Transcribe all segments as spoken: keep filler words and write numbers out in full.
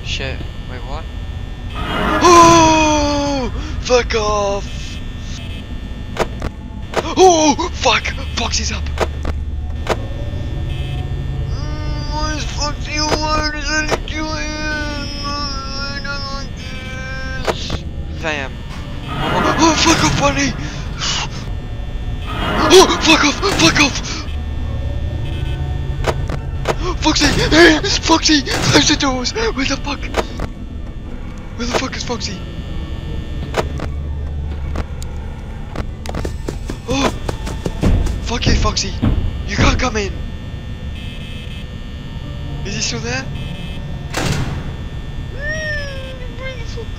Shit. Wait, what? Oh! Fuck off! Oh! Fuck! Foxy's up! Mm, What is Foxy? What is he doing? I don't like this. I am. Oh, oh, fuck off, bunny! Oh! Fuck off! Fuck off! Foxy! Hey! Foxy! Close the doors! Where the fuck? Where the fuck is Foxy? Oh! Fuck you, Foxy! You can't come in! Is he still there? Where the fuck?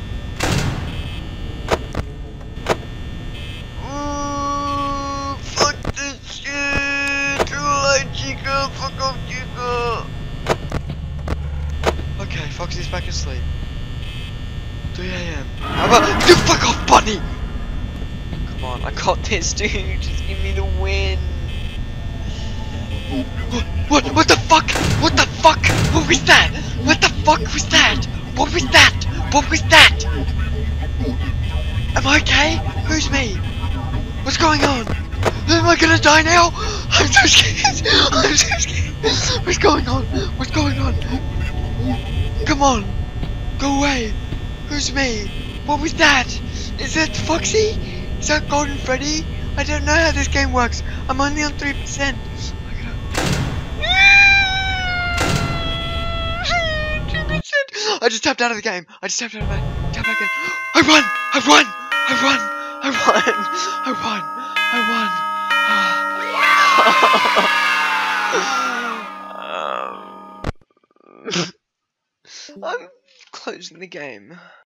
Oh, fuck this shit! Alright, Chica! Fuck off, Chica! Okay, Foxy's back asleep. three A M How about you fuck off, bunny? Come on, I got this, dude. Just give me the win. What? What? What the fuck? What the fuck? What was that? What the fuck was that? What was that? What was that? Am I okay? Who's me? What's going on? Am I gonna die now? I'm so scared. I'm so scared. What's going on? What's going on? Come on. Go away. Who's me? What was that? Is that Foxy? Is that Golden Freddy? I don't know how this game works. I'm only on three percent. I just tapped out of the game. I just tapped out of the game. Tap back in. I won! I won! I won! I won! I won! I won! um, I'm closing the game.